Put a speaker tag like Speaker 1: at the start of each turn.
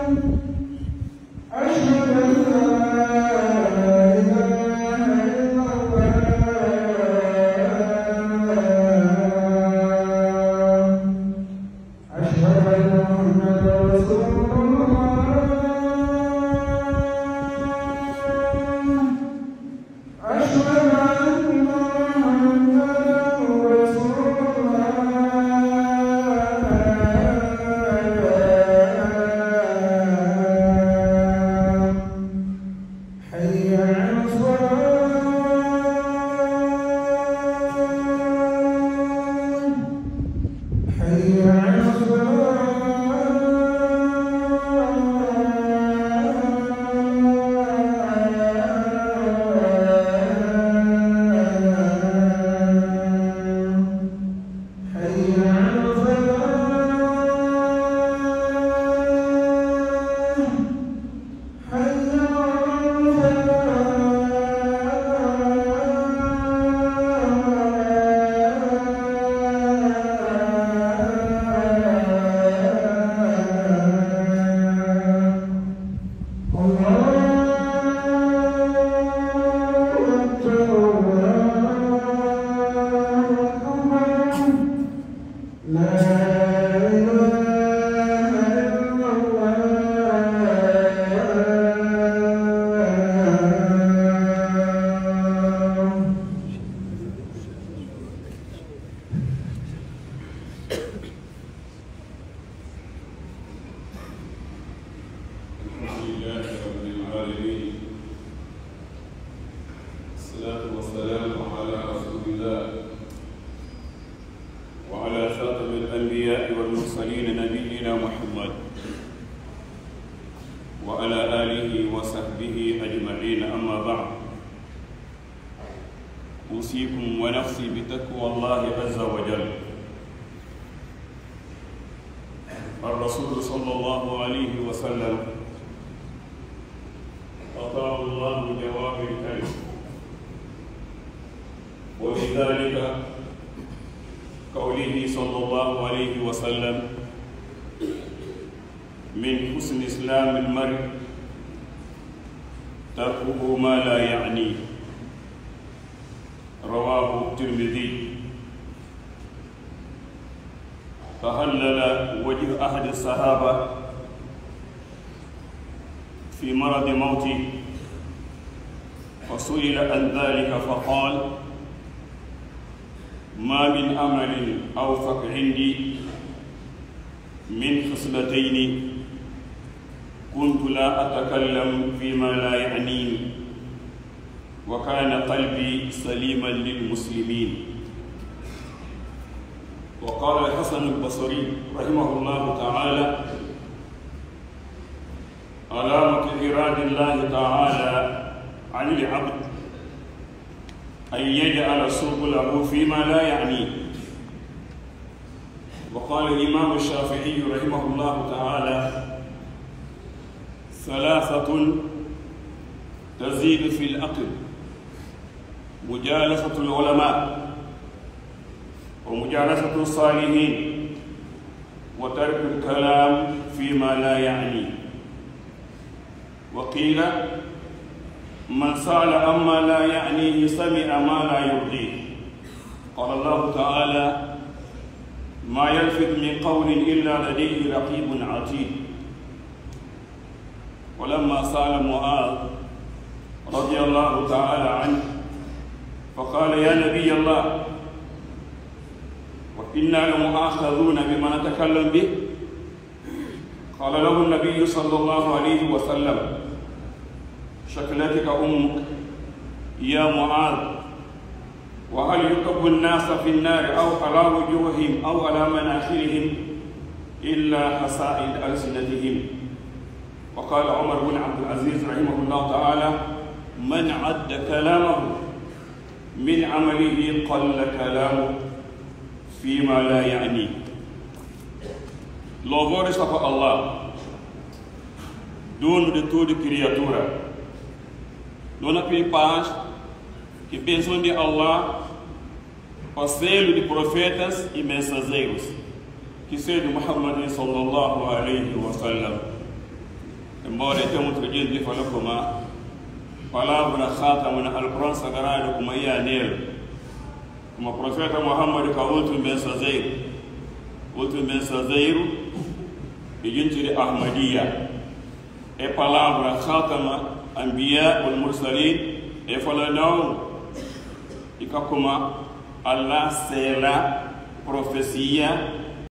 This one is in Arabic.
Speaker 1: أوصيكم ونفسي بتقوى الله عز وجل. الرسول صلى الله عليه وسلم أعطاه الله جواب الكلم، ولذلك قوله صلى الله عليه وسلم: من حسن إسلام المرء تركه ما لا يعنيه. رواه الترمذي. فهلل وجه أحد الصحابة في مرض موته، فسئل عن ذلك فقال: ما من أمل أوفق عندي من خصلتين كنت لا أتكلم فيما لا يعنيني، وكان قلبي سليما للمسلمين. وقال الحسن البصري رحمه الله تعالى: علامة إراد الله تعالى عن العبد أن يجعل سبله فيما لا يعنيه. وقال الإمام الشافعي رحمه الله تعالى: ثلاثة تزيد في العقل: مجالسة العلماء، ومجالسة الصالحين، وترك الكلام فيما لا يعني. وقيل: من سأل عما لا يعنيه سمع ما لا يرضيه. قال الله تعالى: ما يلفظ من قول إلا لديه رقيب عتيد. ولما سأل معاذ رضي الله تعالى عنه فقال: يا نبي الله، وإنا لمؤاخذون بما نتكلم به. قال له النبي صلى الله عليه وسلم: شكلتك أمك يا معاذ، وهل يكب الناس في النار أو على وجوههم أو على مناخرهم إلا حصائد ألسنتهم. وقال عمر بن عبد العزيز رحمه الله تعالى: من عد كلامه من عمله قل كلامه فيما لا يعني. Louvores a Allah, dono de toda criatura. Não apenas que pensam de Allah, parceiro de profetas e mensageiros, que seja Muhammad sallallahu alaihi wa sallam. mboole temu to jindi falakuma palabra khatamuna alquran sagarado kuma ya neel kuma profeta muhammad ka ultum ben sazair bijintiri ahmadiyya e palabra khatama anbiya wal mursalin e falanaw ikakuma allah sela profesia